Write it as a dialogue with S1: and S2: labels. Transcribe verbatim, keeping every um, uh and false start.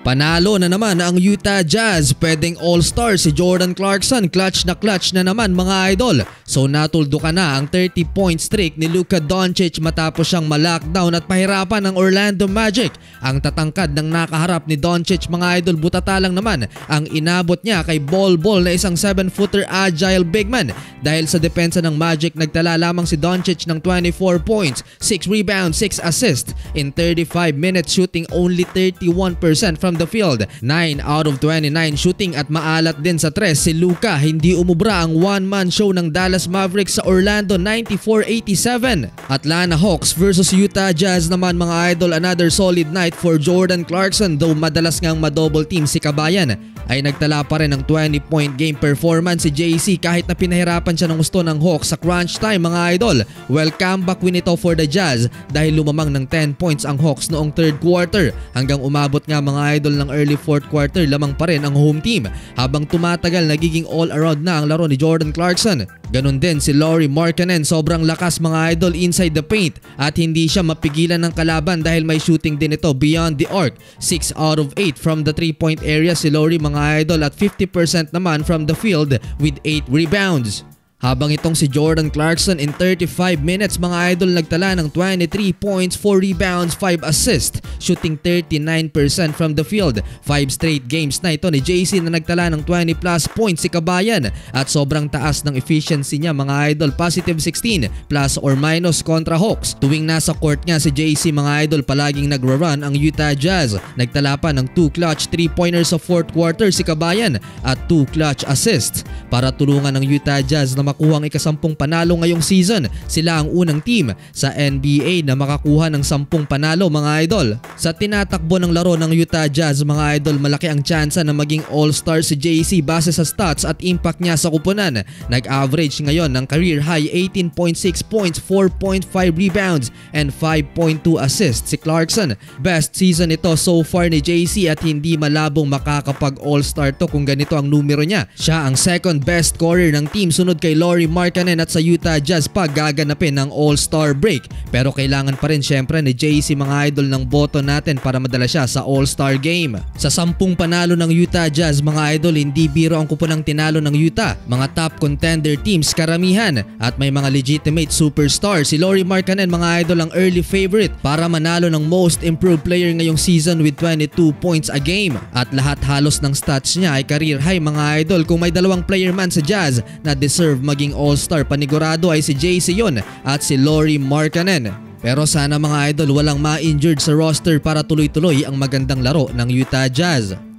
S1: Panalo na naman ang Utah Jazz. Pwedeng all-star si Jordan Clarkson. Clutch na clutch na naman mga idol. So natuldo ka na ang thirty point streak ni Luka matapos siyang ma-lockdown at pahirapan ng Orlando Magic. Ang tatangkad ng nakaharap ni Doncic mga idol, butata lang naman ang inabot niya kay Bol Bol na isang seven footer agile big man. Dahil sa depensa ng Magic, nagtala lamang si Doncic ng twenty-four points, six rebounds, six assists in thirty-five minutes, shooting only thirty-one percent from the field. nine out of twenty-nine shooting at maalat din sa tres si Luka. Hindi umubra ang one-man show ng Dallas Mavericks sa Orlando, ninety-four eighty-seven. Atlanta Hawks versus Utah Jazz naman mga idol, another solid night for Jordan Clarkson. Though madalas ngang ma-double team si Kabayan, ay nagtala pa rin ng twenty point game performance si J C kahit na pinahirapan siya ng gusto ng Hawks sa crunch time mga idol. Well, comeback win ito for the Jazz dahil lumamang ng ten points ang Hawks noong third quarter. Hanggang umabot nga mga idol ng early fourth quarter, lamang pa rin ang home team. Habang tumatagal, nagiging all-around na ang laro ni Jordan Clarkson. Ganon din si Lauri Markkanen, sobrang lakas mga idol inside the paint at hindi siya mapigilan ng kalaban dahil may shooting din ito beyond the arc. six out of eight from the three point area si Lauri mga idol at fifty percent naman from the field with eight rebounds. Habang itong si Jordan Clarkson in thirty-five minutes mga idol, nagtala ng twenty-three points, four rebounds, five assists, shooting thirty-nine percent from the field. five straight games na ito ni J C na nagtala ng twenty plus points si Kabayan at sobrang taas ng efficiency niya mga idol, positive sixteen plus or minus kontra Hawks. Tuwing nasa court nga si J C mga idol, palaging nagra-run ang Utah Jazz. Nagtala pa ng two clutch three pointers sa fourth quarter si Kabayan at two clutch assists para tulungan ng Utah Jazz na makuha ang ikasampung panalo ngayong season. Sila ang unang team sa N B A na makakuha ng sampung panalo mga idol. Sa tinatakbo ng laro ng Utah Jazz mga idol, malaki ang tsansa na maging all-star si J C base sa stats at impact niya sa kupunan. Nag-average ngayon ng career high eighteen point six points, four point five rebounds and five point two assists si Clarkson. Best season ito so far ni J C at hindi malabong makakapag all-star to kung ganito ang numero niya. Siya ang second best scorer ng team, sunod kay Lauri Markkanen at sa Utah Jazz pag gaganapin ng all-star break. Pero kailangan pa rin syempre ni J C mga idol ng boto natin para madala siya sa all-star game. Sa sampung panalo ng Utah Jazz mga idol, hindi biro ang kupunang tinalo ng Utah. Mga top contender teams karamihan at may mga legitimate superstars. Si Lauri Markkanen mga idol ang early favorite para manalo ng most improved player ngayong season with twenty-two points a game. At lahat halos ng stats niya ay career high mga idol. Kung may dalawang player man sa Jazz na deserve maging all-star, panigurado ay si J C yun at si Lauri Markkanen. Pero sana mga idol walang ma-injured sa roster para tuloy-tuloy ang magandang laro ng Utah Jazz.